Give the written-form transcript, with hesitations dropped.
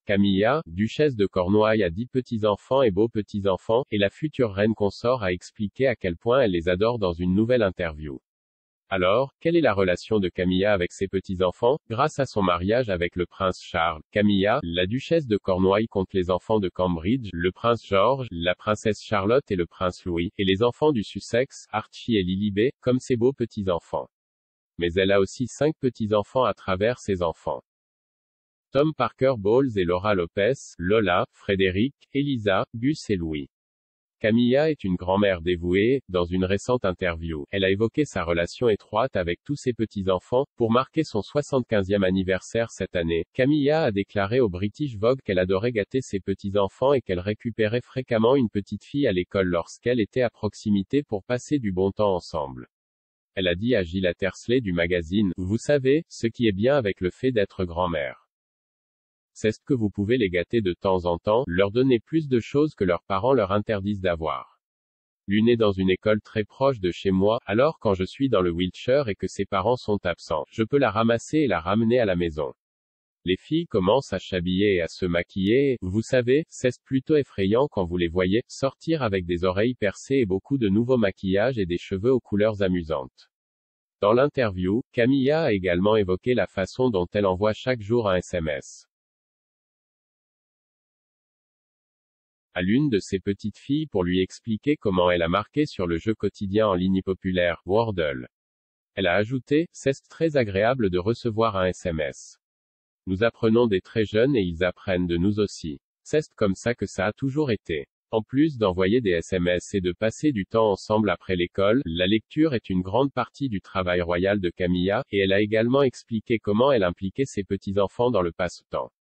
Camilla, duchesse de Cornouailles a 10 petits-enfants et beaux petits-enfants, et la future reine consort a expliqué à quel point elle les adore dans une nouvelle interview. Alors, quelle est la relation de Camilla avec ses petits-enfants? Grâce à son mariage avec le prince Charles, Camilla, la duchesse de Cornouailles compte les enfants de Cambridge, le prince George, la princesse Charlotte et le prince Louis, et les enfants du Sussex, Archie et Lilibet, comme ses beaux petits-enfants. Mais elle a aussi 5 petits-enfants à travers ses enfants. Tom Parker Bowles et Laura Lopez, Lola, Frédéric, Elisa, Gus et Louis. Camilla est une grand-mère dévouée. Dans une récente interview, elle a évoqué sa relation étroite avec tous ses petits-enfants. Pour marquer son 75e anniversaire cette année, Camilla a déclaré au British Vogue qu'elle adorait gâter ses petits-enfants et qu'elle récupérait fréquemment une petite fille à l'école lorsqu'elle était à proximité pour passer du bon temps ensemble. Elle a dit à Gilles Attersley du magazine « Vous savez, ce qui est bien avec le fait d'être grand-mère. C'est que vous pouvez les gâter de temps en temps, leur donner plus de choses que leurs parents leur interdisent d'avoir. L'une est dans une école très proche de chez moi, alors quand je suis dans le Wiltshire et que ses parents sont absents, je peux la ramasser et la ramener à la maison. Les filles commencent à s'habiller et à se maquiller, et, vous savez, c'est plutôt effrayant quand vous les voyez sortir avec des oreilles percées et beaucoup de nouveaux maquillages et des cheveux aux couleurs amusantes. » Dans l'interview, Camilla a également évoqué la façon dont elle envoie chaque jour un SMS. À l'une de ses petites filles pour lui expliquer comment elle a marqué sur le jeu quotidien en ligne populaire, Wordle. Elle a ajouté, c'est très agréable de recevoir un SMS. Nous apprenons des très jeunes et ils apprennent de nous aussi. C'est comme ça que ça a toujours été. En plus d'envoyer des SMS et de passer du temps ensemble après l'école, la lecture est une grande partie du travail royal de Camilla, et elle a également expliqué comment elle impliquait ses petits-enfants dans le passe-temps.